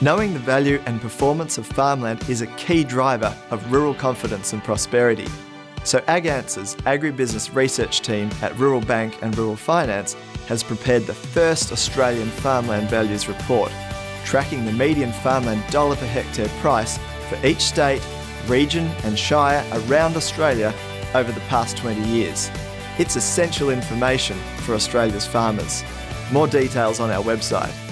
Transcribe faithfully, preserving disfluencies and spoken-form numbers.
Knowing the value and performance of farmland is a key driver of rural confidence and prosperity. So AgAnswers agribusiness research team at Rural Bank and Rural Finance has prepared the first Australian Farmland Values report, tracking the median farmland dollar per hectare price for each state, region and shire around Australia over the past twenty years. It's essential information for Australia's farmers. More details on our website.